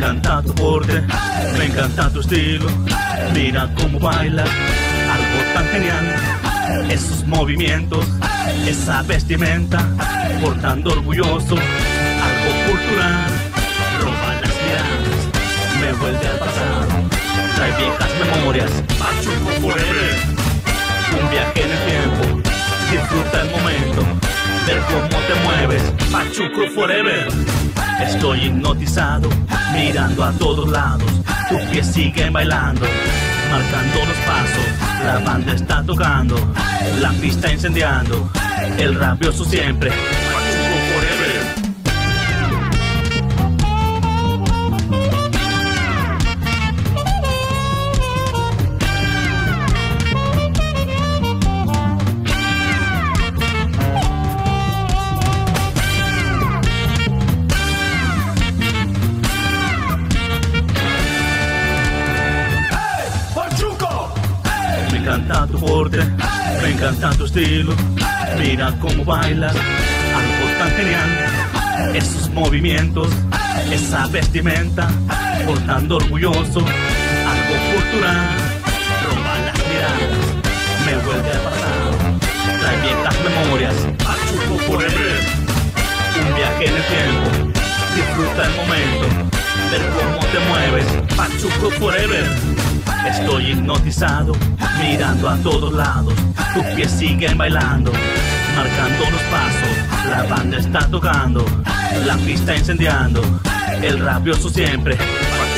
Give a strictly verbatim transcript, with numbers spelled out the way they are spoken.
encanta tu porte, me encanta tu estilo. Mira cómo bailas, algo tan genial. Esos movimientos, esa vestimenta, portando orgulloso, algo cultural. Roba las miradas, me vuelve al pasado, trae viejas memorias. Pachuco Forever, un viaje en el tiempo, disfruta el momento, ver cómo te mueves. Pachuco Forever, estoy hipnotizado, mirando a todos lados, tus pies siguen bailando, marcando los pasos, la banda está tocando, la pista incendiando, el rabioso siempre. Pachuco Forever. Me encanta tu porte, me encanta tu estilo. Mira cómo bailas, algo tan genial. Esos movimientos, esa vestimenta, portando orgulloso, algo cultural. Roba las miradas, me vuelve al pasado, trae viejas memorias. Pachuco Forever, un viaje en el tiempo, disfruta el momento, ver cómo te mueves. Pachuco Forever, estoy hipnotizado, mirando a todos lados, tus pies siguen bailando, marcando los pasos, la banda está tocando, la pista incendiando, el rabioso siempre.